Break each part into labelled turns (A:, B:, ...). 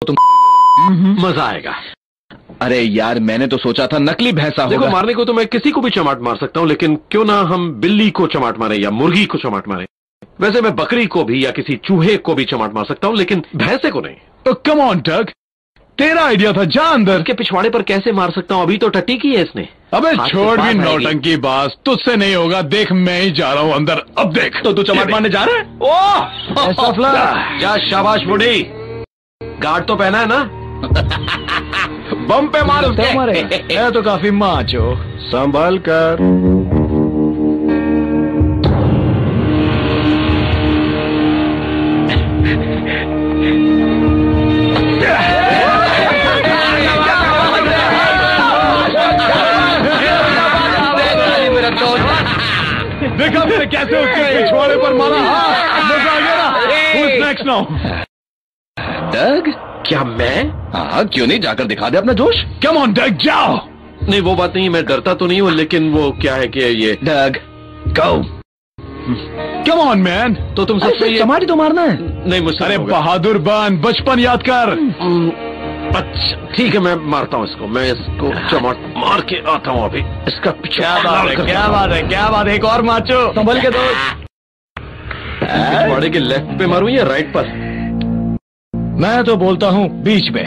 A: तुम
B: मजा आएगा।
A: अरे यार, मैंने तो सोचा था नकली भैंसा होगा।
B: देखो, मारने को तो मैं किसी को भी चमाट मार सकता हूँ, लेकिन क्यों ना हम बिल्ली को चमाट मारे या मुर्गी को चमाट मारे। वैसे मैं बकरी को भी या किसी चूहे को भी चमाट मार सकता हूँ, लेकिन भैंसे को नहीं।
C: तो कम ऑन डग, तेरा आइडिया था, जा अंदर।
B: के पिछवाड़े पर कैसे मार सकता हूँ? अभी तो टट्टी की है इसने।
C: अबे छोड़ भी नौटंकी बात, तुझसे नहीं होगा। देख मैं ही जा रहा हूँ अंदर। अब देख।
A: तो तू चमाट मारने जा रहा है?
B: ओह, जा शाबाश बुढ़ी। गार्ड तो पहना है ना?
A: बम पे मार उसके।
C: मैं तो काफी माचो।
A: संभल कर।
C: देखा मैंने कैसे उसके पिछवाड़े पर मारा। मजा आ गया ना? Who's next now?
A: डग,
B: क्या मैं?
A: हाँ, क्यों नहीं जाकर दिखा दे अपना जोश।
C: कम ऑन डग, जाओ।
B: नहीं, वो बात नहीं, मैं डरता तो नहीं हूँ, लेकिन वो क्या है कि ये
A: डग, गो।
C: Come on man.
B: तो तुम सबसे
A: चमाटी तो मारना है।
B: नहीं, मुझसे
C: अरे बहादुर बन, बचपन याद कर।
B: अच्छा ठीक है, मैं मारता हूँ इसको। मैं इसको चमाट मार के आता हूँ अभी। इसका
C: क्या बात है, क्या बात है, क्या बात है। एक और माचो।
A: संभल के दो।
B: पिछवाड़े के लेफ्ट पे मारूं या राइट पर?
C: मैं तो बोलता हूँ बीच में।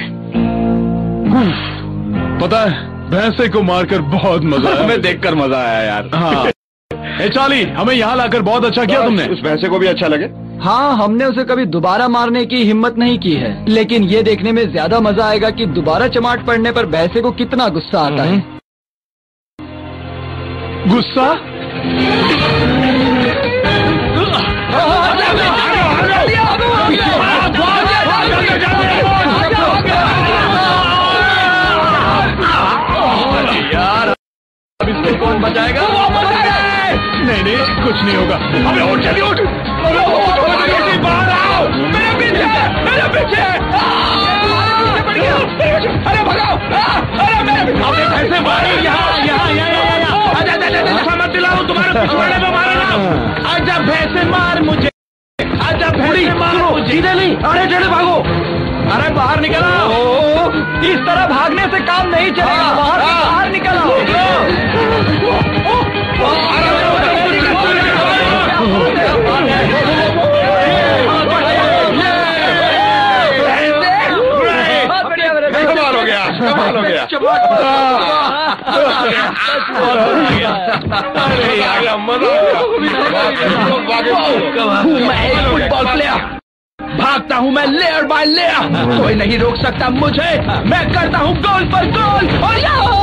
C: पता है, भैंसे को मारकर बहुत मजा आया।
A: हमें देखकर मजा आया यार।
C: हाँ। ए चार्ली, हमें यहाँ लाकर बहुत अच्छा किया तुमने।
A: उस भैंसे को भी अच्छा लगे?
D: हाँ, हमने उसे कभी दोबारा मारने की हिम्मत नहीं की है, लेकिन ये देखने में ज्यादा मजा आएगा कि दोबारा चमाट पड़ने पर भैंसे को कितना गुस्सा आता है।
C: गुस्सा? यार, अब इसको कौन बचाएगा? नहीं नहीं, कुछ नहीं होगा। अबे उठ, जल्दी उठ। बाहर आओ, मेरे पीछे, मेरे पीछे। अरे भगाओ। अरे मेरे कैसे मारे? यहाँ मत दिलाओ, तुम्हारे पिछवाड़े में मारा ना। आजा भैंसे मार मुझे, आजा भैंसे मार मुझे।
B: सीधे नहीं, अरे टेढ़े भागो।
C: अरे बाहर निकलो। इस तरह भागने से काम नहीं चलेगा। बाहर निकलो।
A: कमाल हो गया, कमाल हो गया।
C: अरे यार, मजा आ गया।
A: मैं एक फुटबॉल प्लेयर, भागता हूँ मैं लेयर बाय लेयर। कोई नहीं रोक सकता मुझे। मैं करता हूँ गोल पर गोल।